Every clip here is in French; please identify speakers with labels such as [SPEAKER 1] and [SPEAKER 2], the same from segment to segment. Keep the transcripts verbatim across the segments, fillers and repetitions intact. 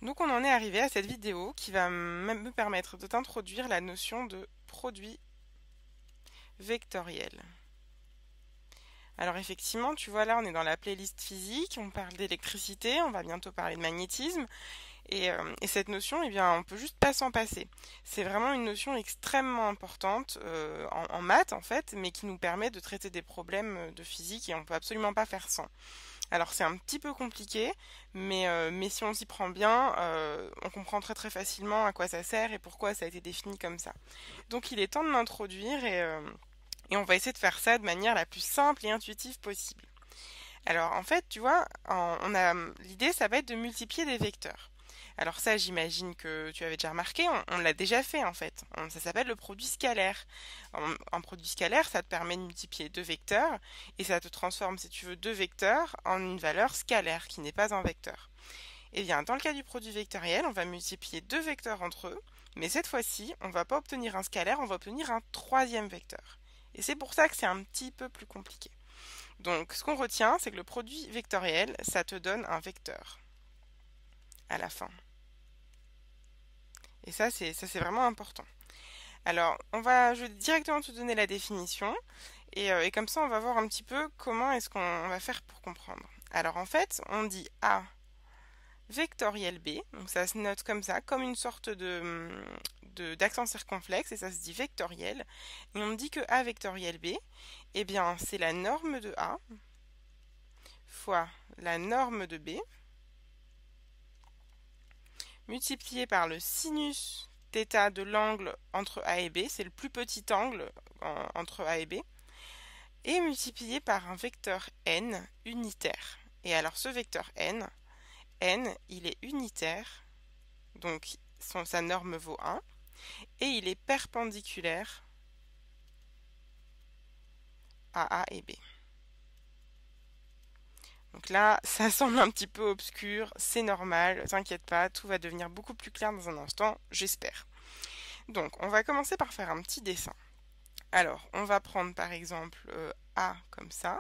[SPEAKER 1] Donc on en est arrivé à cette vidéo qui va m- me permettre de t'introduire la notion de produit vectoriel. Alors effectivement, tu vois là, on est dans la playlist physique, on parle d'électricité, on va bientôt parler de magnétisme, et, euh, et cette notion, eh bien, on peut juste pas s'en passer. C'est vraiment une notion extrêmement importante euh, en, en maths en fait, mais qui nous permet de traiter des problèmes de physique et on peut absolument pas faire sans. Alors c'est un petit peu compliqué, mais, euh, mais si on s'y prend bien, euh, on comprend très très facilement à quoi ça sert et pourquoi ça a été défini comme ça. Donc il est temps de l'introduire et, euh, et on va essayer de faire ça de manière la plus simple et intuitive possible. Alors en fait, tu vois, en- on a l'idée, ça va être de multiplier des vecteurs. Alors ça, j'imagine que tu avais déjà remarqué, on, on l'a déjà fait en fait. On- ça s'appelle le produit scalaire. En, en produit scalaire, ça te permet de multiplier deux vecteurs et ça te transforme, si tu veux, deux vecteurs en une valeur scalaire qui n'est pas un vecteur. Eh bien, dans le cas du produit vectoriel, on va multiplier deux vecteurs entre eux, mais cette fois-ci, on ne va pas obtenir un scalaire, on va obtenir un troisième vecteur. Et c'est pour ça que c'est un petit peu plus compliqué. Donc, ce qu'on retient, c'est que le produit vectoriel, ça te donne un vecteur à la fin. Et ça, c'est ça, c'est vraiment important. Alors, on va, je vais directement te donner la définition, et, euh, et comme ça, on va voir un petit peu comment est-ce qu'on va faire pour comprendre. Alors, en fait, on dit A vectoriel B, donc ça se note comme ça, comme une sorte de, de- d'accent circonflexe, et ça se dit vectoriel. Et on dit que A vectoriel B, eh bien, c'est la norme de A fois la norme de B, multiplié par le sinus θ de l'angle entre A et B, c'est le plus petit angle en- entre A et B, et multiplié par un vecteur n unitaire. Et alors ce vecteur n, n, il est unitaire, donc son, sa norme vaut un, et il est perpendiculaire à A et B. Donc là, ça semble un petit peu obscur, c'est normal, t'inquiète pas, tout va devenir beaucoup plus clair dans un instant, j'espère. Donc, on va commencer par faire un petit dessin. Alors, on va prendre par exemple euh, A comme ça,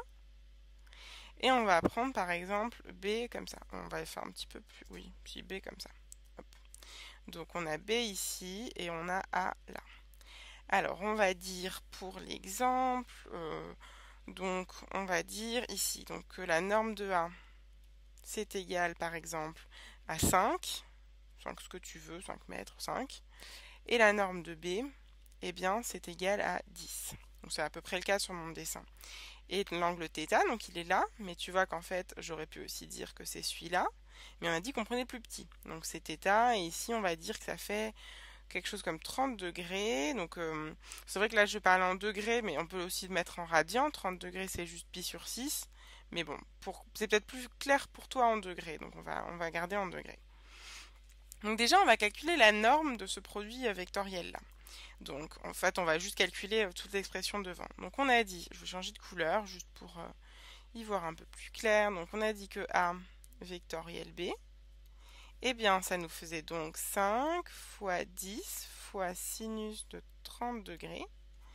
[SPEAKER 1] et on va prendre par exemple B comme ça. On va faire un petit peu plus, oui, puis B comme ça. Hop. Donc on a B ici et on a A là. Alors, on va dire pour l'exemple, euh, donc on va dire ici donc que la norme de A, c'est égal par exemple à cinq, cinq ce que tu veux, cinq mètres, cinq, et la norme de B, eh bien c'est égal à dix. Donc c'est à peu près le cas sur mon dessin. Et l'angle θ, donc il est là, mais tu vois qu'en fait j'aurais pu aussi dire que c'est celui-là, mais on a dit qu'on prenait plus petit. Donc c'est θ, et ici on va dire que ça fait quelque chose comme trente degrés. Donc euh, c'est vrai que là je parle en degrés, mais on peut aussi le mettre en radians. trente degrés c'est juste pi sur six. Mais bon, pour, c'est peut-être plus clair pour toi en degrés, donc on va, on va garder en degrés. Donc déjà on va calculer la norme de ce produit vectoriel là. Donc en fait on va juste calculer euh, toute l'expression devant. Donc on a dit, je vais changer de couleur juste pour euh, y voir un peu plus clair. Donc on a dit que A vectoriel B, eh bien ça nous faisait donc cinq fois dix fois sinus de trente degrés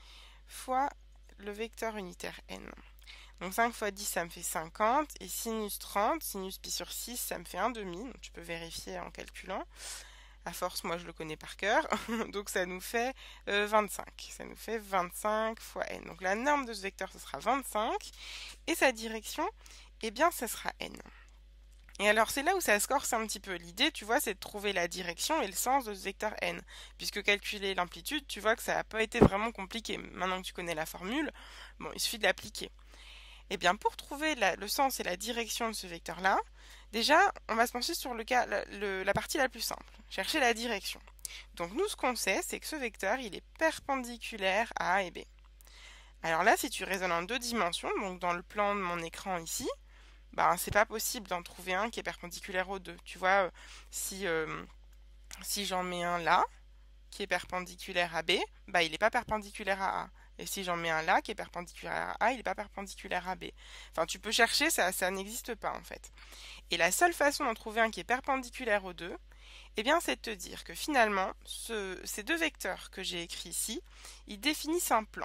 [SPEAKER 1] fois le vecteur unitaire n. Donc cinq fois dix ça me fait cinquante et sinus trente, sinus pi sur six ça me fait un demi, donc tu peux vérifier en calculant. À force, moi je le connais par cœur, donc ça nous fait euh, vingt-cinq. Ça nous fait vingt-cinq fois n. Donc la norme de ce vecteur, ce sera vingt-cinq, et sa direction, eh bien, ça sera n. Et alors c'est là où ça se corse un petit peu. L'idée, tu vois, c'est de trouver la direction et le sens de ce vecteur n. Puisque calculer l'amplitude, tu vois que ça n'a pas été vraiment compliqué. Maintenant que tu connais la formule, bon, il suffit de l'appliquer. Eh bien, pour trouver la- le sens et la direction de ce vecteur-là, déjà, on va se pencher sur le cas, la, le- la partie la plus simple, chercher la direction. Donc nous, ce qu'on sait, c'est que ce vecteur, il est perpendiculaire à A et B. Alors là, si tu raisonnes en deux dimensions, donc dans le plan de mon écran ici, ben, c'est pas possible d'en trouver un qui est perpendiculaire aux deux. Tu vois, euh, si, euh, si j'en mets un là, qui est perpendiculaire à B, bah, il n'est pas perpendiculaire à A. Et si j'en mets un là qui est perpendiculaire à A, il n'est pas perpendiculaire à B. Enfin, tu peux chercher, ça, ça n'existe pas en fait. Et la seule façon d'en trouver un qui est perpendiculaire aux deux, eh bien, c'est de te dire que finalement, ce- ces deux vecteurs que j'ai écrits ici, ils définissent un plan.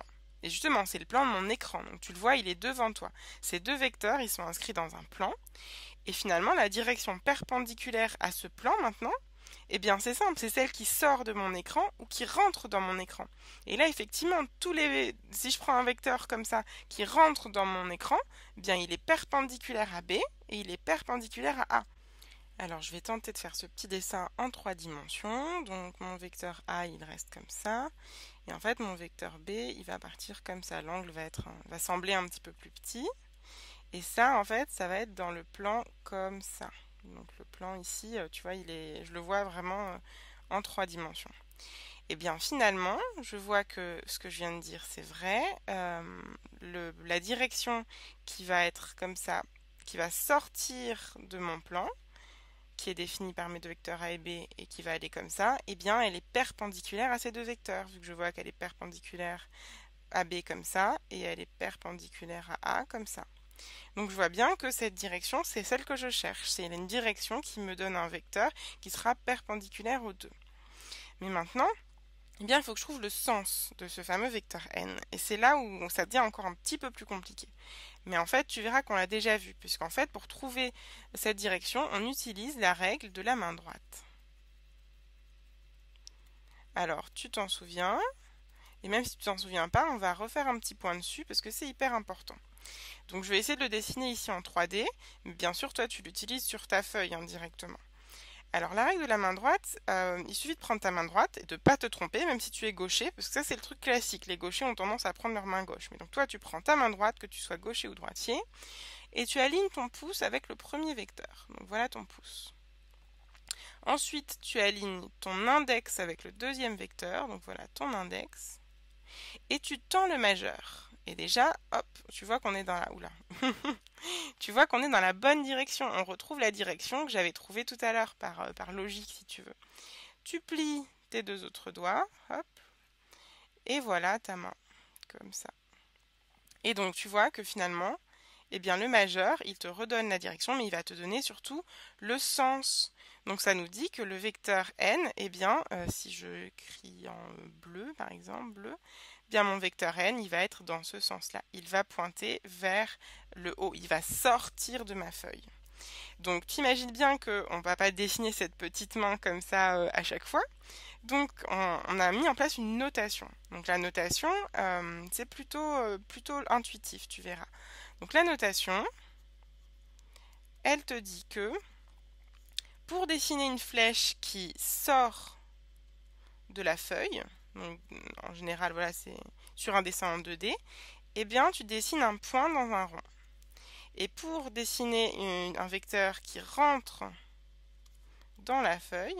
[SPEAKER 1] Et justement, c'est le plan de mon écran. Donc tu le vois, il est devant toi. Ces deux vecteurs, ils sont inscrits dans un plan. Et finalement, la direction perpendiculaire à ce plan maintenant, eh bien c'est simple, c'est celle qui sort de mon écran ou qui rentre dans mon écran. Et là, effectivement, tous les, si je prends un vecteur comme ça qui rentre dans mon écran, eh bien il est perpendiculaire à B et il est perpendiculaire à A. Alors je vais tenter de faire ce petit dessin en trois dimensions. Donc mon vecteur A, il reste comme ça. Et en fait, mon vecteur B, il va partir comme ça. L'angle va être, va sembler un petit peu plus petit. Et ça, en fait, ça va être dans le plan comme ça. Donc le plan ici, tu vois, il est, je le vois vraiment en trois dimensions. Et bien finalement, je vois que ce que je viens de dire, c'est vrai. Euh, le, la direction qui va être comme ça, qui va sortir de mon plan, qui est définie par mes deux vecteurs A et B et qui va aller comme ça, eh bien elle est perpendiculaire à ces deux vecteurs, vu que je vois qu'elle est perpendiculaire à B comme ça, et elle est perpendiculaire à A comme ça. Donc je vois bien que cette direction, c'est celle que je cherche. C'est une direction qui me donne un vecteur qui sera perpendiculaire aux deux. Mais maintenant, eh bien, il faut que je trouve le sens de ce fameux vecteur n. Et c'est là où ça devient encore un petit peu plus compliqué. Mais en fait, tu verras qu'on l'a déjà vu, puisqu'en fait, pour trouver cette direction, on utilise la règle de la main droite. Alors, tu t'en souviens, et même si tu t'en souviens pas, on va refaire un petit point dessus, parce que c'est hyper important. Donc je vais essayer de le dessiner ici en trois D, mais bien sûr toi tu l'utilises sur ta feuille indirectement. Alors la règle de la main droite, euh, il suffit de prendre ta main droite et de ne pas te tromper, même si tu es gaucher, parce que ça c'est le truc classique, les gauchers ont tendance à prendre leur main gauche. Mais donc toi tu prends ta main droite, que tu sois gaucher ou droitier, et tu alignes ton pouce avec le premier vecteur. Donc voilà ton pouce. Ensuite tu alignes ton index avec le deuxième vecteur, donc voilà ton index, et tu tends le majeur. Et déjà, hop, tu vois qu'on est dans la... Oula. Tu vois qu'on est dans la bonne direction. On retrouve la direction que j'avais trouvée tout à l'heure par, euh, par logique, si tu veux. Tu plies tes deux autres doigts, hop, et voilà ta main, comme ça. Et donc, tu vois que finalement, eh bien, le majeur, il te redonne la direction, mais il va te donner surtout le sens. Donc, ça nous dit que le vecteur n, eh bien, euh, si je écris en bleu, par exemple, bleu, bien mon vecteur n, il va être dans ce sens-là. Il va pointer vers le haut, il va sortir de ma feuille. Donc tu imagines bien qu'on ne va pas dessiner cette petite main comme ça euh, à chaque fois. Donc on, on a mis en place une notation. Donc la notation, euh, c'est plutôt, euh, plutôt intuitif, tu verras. Donc la notation, elle te dit que pour dessiner une flèche qui sort de la feuille, donc en général voilà c'est sur un dessin en deux D, eh bien tu dessines un point dans un rond. Et pour dessiner une, un vecteur qui rentre dans la feuille,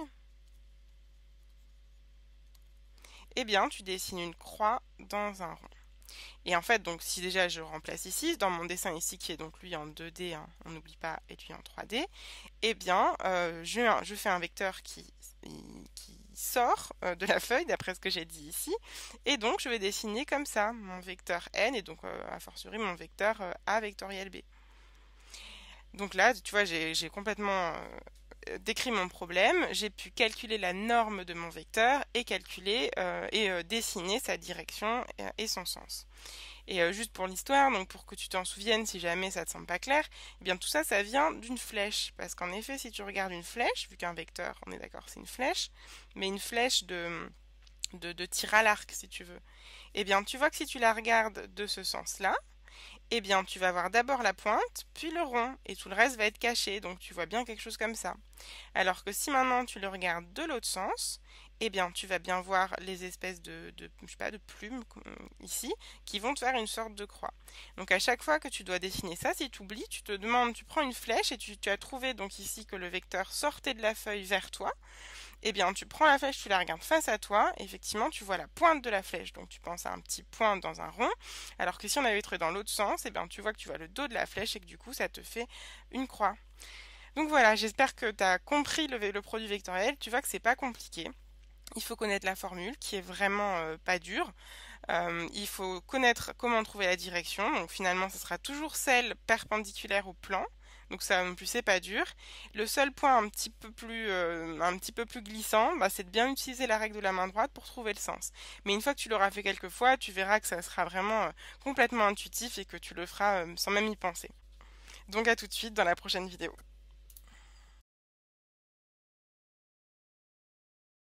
[SPEAKER 1] eh bien tu dessines une croix dans un rond. Et en fait, donc si déjà je remplace ici, dans mon dessin ici qui est donc lui en deux D, hein, on n'oublie pas, et lui en trois D, eh bien euh, je, je fais un vecteur qui, qui sort euh, de la feuille, d'après ce que j'ai dit ici, et donc je vais dessiner comme ça mon vecteur n, et donc euh, a fortiori mon vecteur euh, A vectoriel B. Donc là, tu vois, j'ai complètement euh, décrit mon problème, j'ai pu calculer la norme de mon vecteur et calculer euh, et euh, dessiner sa direction et, et son sens. Et euh, juste pour l'histoire, donc pour que tu t'en souviennes si jamais ça te semble pas clair, eh bien tout ça, ça vient d'une flèche. Parce qu'en effet, si tu regardes une flèche, vu qu'un vecteur, on est d'accord, c'est une flèche, mais une flèche de, de, de tir à l'arc, si tu veux, eh bien tu vois que si tu la regardes de ce sens-là, eh bien tu vas voir d'abord la pointe, puis le rond, et tout le reste va être caché, donc tu vois bien quelque chose comme ça. Alors que si maintenant tu le regardes de l'autre sens, eh bien tu vas bien voir les espèces de, de, je sais pas, de plumes ici, qui vont te faire une sorte de croix. Donc à chaque fois que tu dois dessiner ça, si tu oublies, tu te demandes, tu prends une flèche, et tu, tu as trouvé donc ici que le vecteur sortait de la feuille vers toi, eh bien tu prends la flèche, tu la regardes face à toi, et effectivement tu vois la pointe de la flèche, donc tu penses à un petit point dans un rond, alors que si on avait trouvé dans l'autre sens, eh bien tu vois que tu vois le dos de la flèche et que du coup ça te fait une croix. Donc voilà, j'espère que tu as compris le, le produit vectoriel, tu vois que c'est pas compliqué. Il faut connaître la formule qui est vraiment euh, pas dure. Euh, il faut connaître comment trouver la direction, donc finalement ce sera toujours celle perpendiculaire au plan. Donc ça non plus c'est pas dur. Le seul point un petit peu plus, euh, un petit peu plus glissant, bah, c'est de bien utiliser la règle de la main droite pour trouver le sens. Mais une fois que tu l'auras fait quelques fois, tu verras que ça sera vraiment euh, complètement intuitif et que tu le feras euh, sans même y penser. Donc à tout de suite dans la prochaine vidéo.